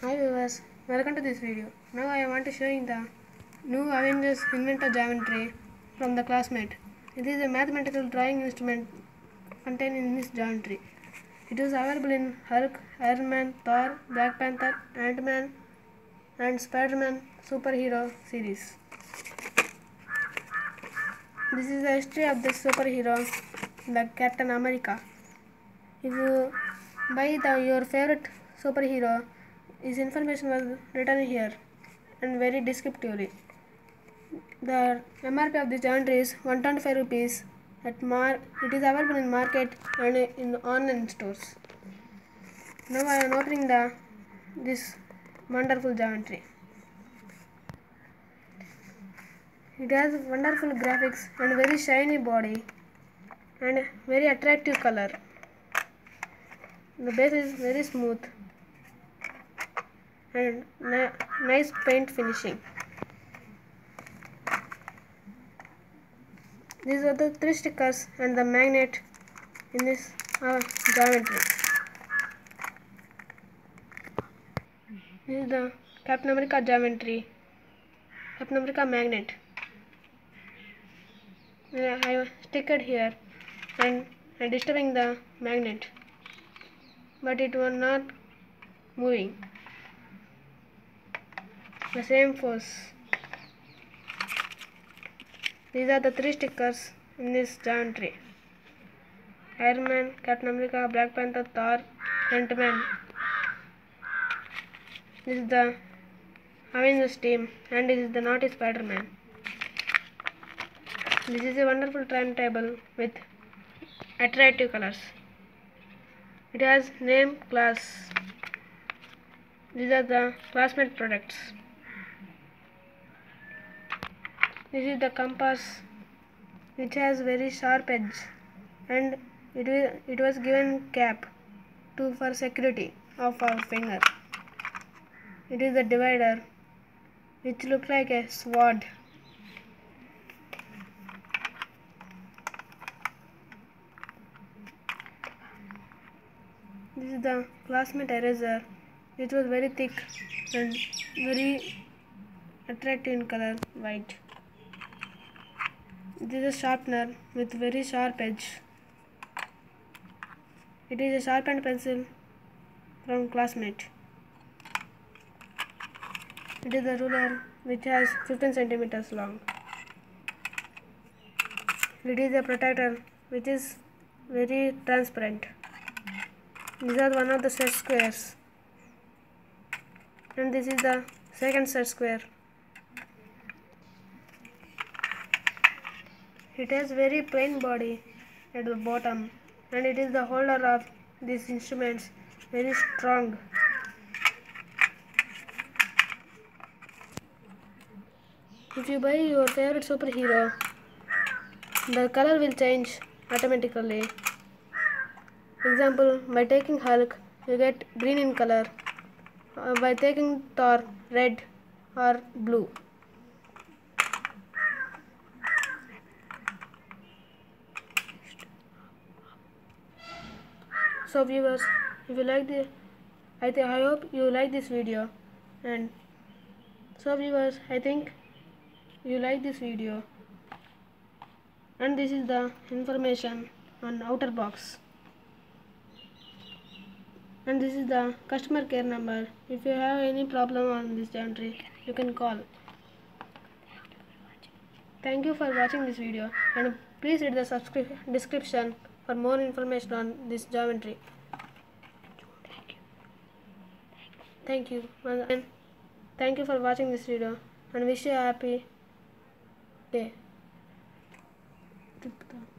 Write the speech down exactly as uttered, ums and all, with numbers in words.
Hi viewers, welcome to this video. Now I want to show you the new Avengers Inventor Geometry from the Classmate. It is a mathematical drawing instrument contained in this geometry. It is available in Hulk, Iron Man, Thor, Black Panther, Ant-Man and Spider-Man superhero series. This is the history of the superhero, the Captain America. If you buy the, your favorite superhero, his information was written here and very descriptively. The M R P of this geometry is one hundred twenty-five rupees. At mar it is available in market and in online stores. Now I am opening the this wonderful geometry. It has wonderful graphics and very shiny body and very attractive color. The base is very smooth and nice paint finishing. These are the three stickers and the magnet in this uh, geometry. This is the Captain America geometry, Captain America magnet. I have sticked here and I disturbing the magnet, but it was not moving. The same force. These are the three stickers in this geometry: Iron Man, Captain America, Black Panther, Thor, Ant-Man. This is the Avengers team and this is the naughty Spider-Man. This is a wonderful timetable with attractive colors. It has name, class. These are the Classmate products. This is the compass, which has very sharp edge, and it will, it was given cap to for security of our finger. It is the divider, which looks like a sword. This is the Classmate eraser, which was very thick and very attractive in color, white. This is a sharpener with very sharp edge. It is a sharpened pencil from Classmate. It is a ruler which has fifteen centimeters long. It is a protector which is very transparent. These are one of the set squares, and this is the second set square. It has very plain body at the bottom, and it is the holder of these instruments, very strong. If you buy your favorite superhero, the color will change automatically. Example, by taking Hulk, you get green in color. Uh, by taking Thor, red or blue. So viewers, if you like the, I think I hope you like this video, and so viewers, I think you like this video, and this is the information on outer box, and this is the customer care number. If you have any problem on this geometry, you can call. Thank you for watching this video, and please read the subscription description for more information on this geometry. Thank you. And thank you for watching this video, and wish you a happy day.